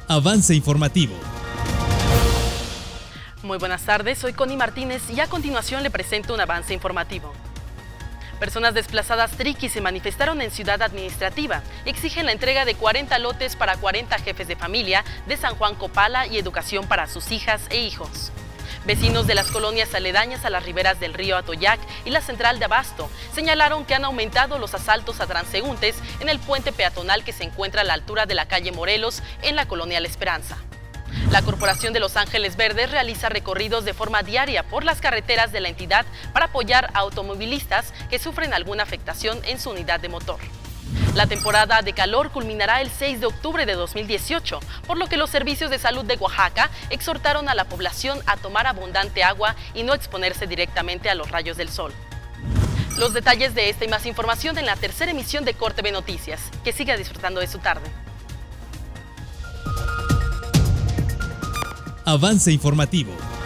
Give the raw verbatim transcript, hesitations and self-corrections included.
Avance informativo. Muy buenas tardes, soy Connie Martínez y a continuación le presento un avance informativo. Personas desplazadas triquis se manifestaron en Ciudad Administrativa. Exigen la entrega de cuarenta lotes para cuarenta jefes de familia de San Juan Copala y educación para sus hijas e hijos. Vecinos de las colonias aledañas a las riberas del río Atoyac y la central de Abasto señalaron que han aumentado los asaltos a transeúntes en el puente peatonal que se encuentra a la altura de la calle Morelos en la colonia La Esperanza. La Corporación de Los Ángeles Verdes realiza recorridos de forma diaria por las carreteras de la entidad para apoyar a automovilistas que sufren alguna afectación en su unidad de motor. La temporada de calor culminará el seis de octubre de dos mil dieciocho, por lo que los servicios de salud de Oaxaca exhortaron a la población a tomar abundante agua y no exponerse directamente a los rayos del sol. Los detalles de esta y más información en la tercera emisión de Corte B Noticias. Que siga disfrutando de su tarde. Avance informativo.